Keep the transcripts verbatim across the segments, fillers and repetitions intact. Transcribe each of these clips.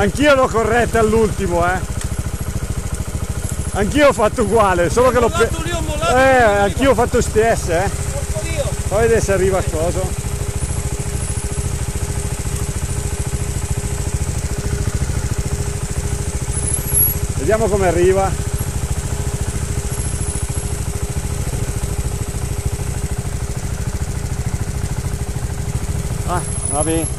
Anch'io l'ho corretta all'ultimo, eh. Anch'io ho fatto uguale, solo che l'ho... Eh, anch'io ho fatto stess, eh. Poi vedere se arriva a coso. Vediamo come arriva. Ah, va bene.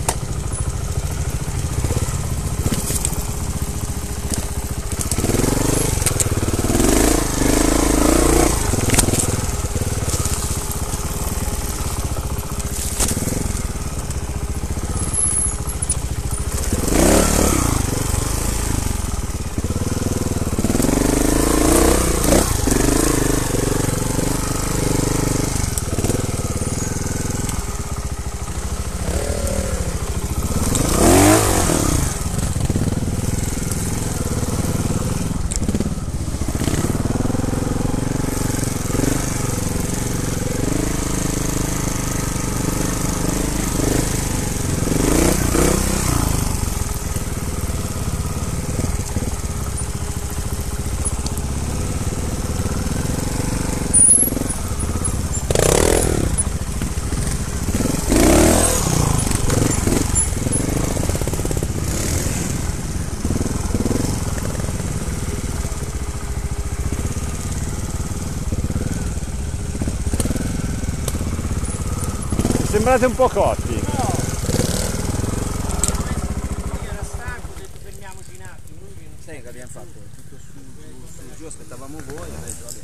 Sembrate un po' cotti. No. Io era stanco, ho detto fermiamoci un attimo. Lui non sai che abbiamo fatto tutto su, su, su giù, aspettavamo voi, ho detto vabbè.